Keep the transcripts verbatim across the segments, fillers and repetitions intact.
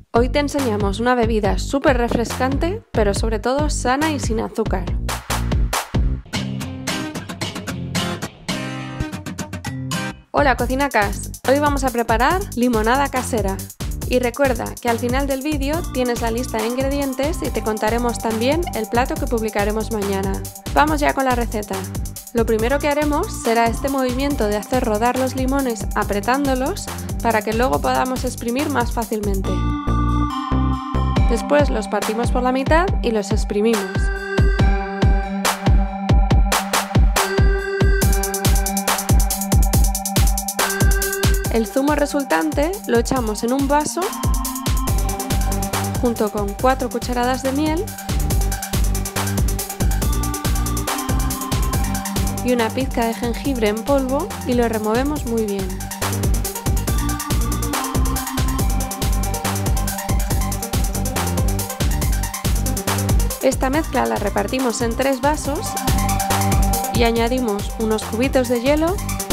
Hoy te enseñamos una bebida súper refrescante, pero sobre todo sana y sin azúcar. Hola cocinacas, hoy vamos a preparar limonada casera. Y recuerda que al final del vídeo tienes la lista de ingredientes y te contaremos también el plato que publicaremos mañana. Vamos ya con la receta. Lo primero que haremos será este movimiento de hacer rodar los limones apretándolos para que luego podamos exprimir más fácilmente. Después los partimos por la mitad y los exprimimos. El zumo resultante lo echamos en un vaso junto con cuatro cucharadas de miel y una pizca de jengibre en polvo y lo removemos muy bien. Esta mezcla la repartimos en tres vasos y añadimos unos cubitos de hielo,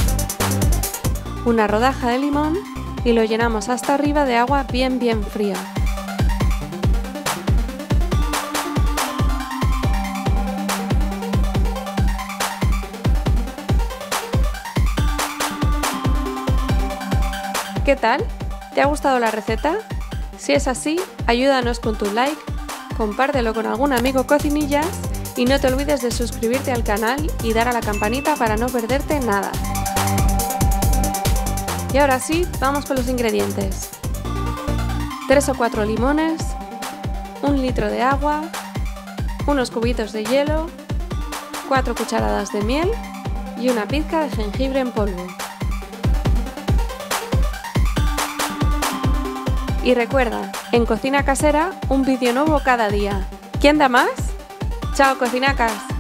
una rodaja de limón y lo llenamos hasta arriba de agua bien bien fría. ¿Qué tal? ¿Te ha gustado la receta? Si es así, ayúdanos con tu like, compártelo con algún amigo cocinillas y no te olvides de suscribirte al canal y dar a la campanita para no perderte nada. Y ahora sí, vamos con los ingredientes. tres o cuatro limones, un litro de agua, unos cubitos de hielo, cuatro cucharadas de miel y una pizca de jengibre en polvo. Y recuerda, en Cocina Casera, un vídeo nuevo cada día. ¿Quién da más? ¡Chao, cocinacas!